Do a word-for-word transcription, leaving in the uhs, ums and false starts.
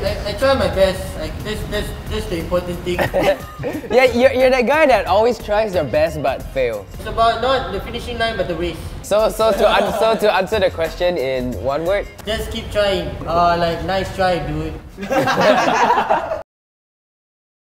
I, I try my best. Like this, this, this the important thing. Yeah, you're, you're that guy that always tries their best but fails. It's about not the finishing line but the race. So, so to an so to answer the question in one word. Just keep trying. Uh, like nice try, dude.